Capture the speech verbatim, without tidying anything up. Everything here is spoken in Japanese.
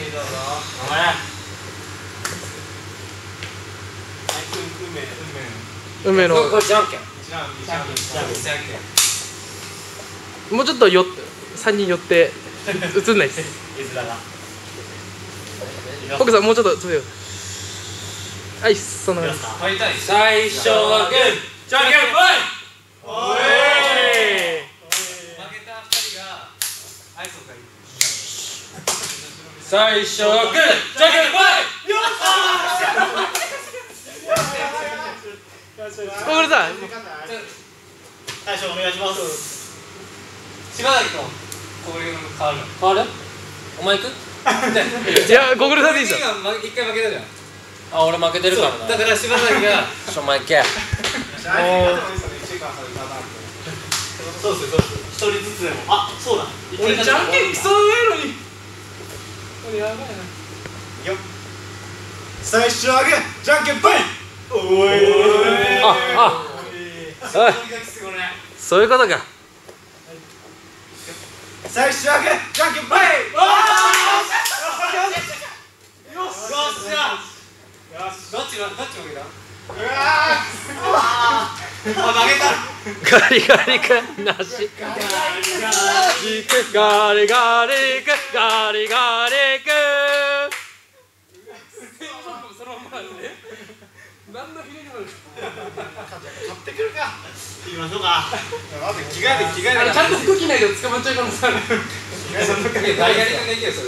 にどうぞ。 頑張れ。 運命のこれじゃんけん。 じゃんけんじゃんけんじゃんけんじゃんけん。 もうちょっとよさんにん寄って映んないです。 絵面が。 奥さんもうちょっと詰めよう。はいそんな感じ。 ファイター最初はグー、じゃんけんぽい。 おい。負けた二人がアイスを買い。 最初はグー、じゃんけんぽい。 小栗さん大将お願いします。柴崎とこういうの変わる。 変わる？お前行く？ いや小栗さんでいいですよ。 一回負けたじゃん。 あ、俺負けてるからな。 だから柴崎がちょ、お前行け。 そうですよ、そうです。一人ずつでも。あ、そうだ。 俺じゃんけんクソうまいのに。 これやばいな。よっ。最初はグー、じゃんけんぽい。おい。 ああそういうことか。 最初はグー、じゃんけんぽい。よっしゃ。よし。どっちがどっち負けた？うわあ。あ、負けた。 ガリガリ君なし。ガリガリガリ君ガリガリ君。そのままね。何のひねりも。 買ってくるか。行きましょうか。待って着替えて着替えて。 ちゃんと服着ないと捕まっちゃう可能性ある。 ガリガリ君できるよ。